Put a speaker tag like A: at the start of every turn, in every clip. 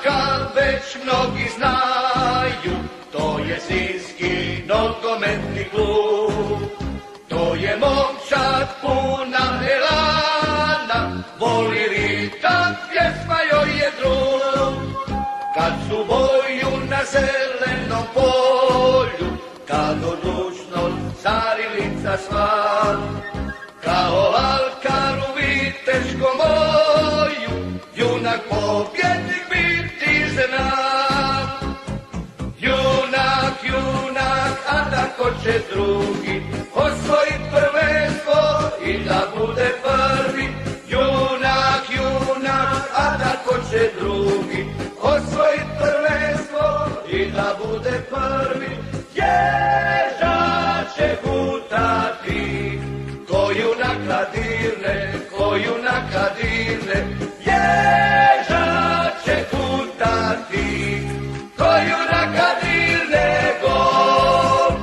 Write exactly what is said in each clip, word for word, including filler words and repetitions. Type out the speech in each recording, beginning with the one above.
A: junaka već mnogi znaju, to je Sinjski nogometni klub. To je momčad puna elana, voli ritam, pjesma joj je drug. Kad su boju na zelenom polju, kad odlučnost carilica sva, kao alkar u viteško moju, junak pobjednik biti zna. Junak, junak, a tako će drugi osvojit prvenstvo i da bude prvi. Junak, junak, a tako će drugi osvojit prvenstvo i da bude prvi. Ježa će gutati, ko junaka dirne, ko junaka dirne. Ježa će gutati, ko junaka dirne gol.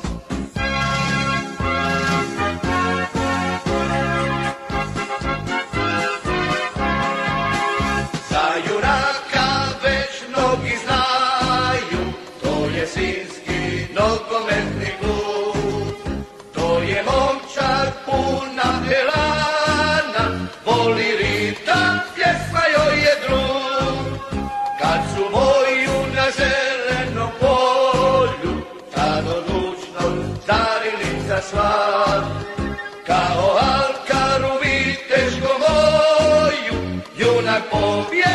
A: Za junaka već mnogi znaju, to je Sinjski nogometni klub. To je momčad puna elana, voli ritam, pjesma joj je drug. Kad su boju na zelenom polju, tad odlučnost carilica sva, kao alkar u viteškom moju, junak pobjednik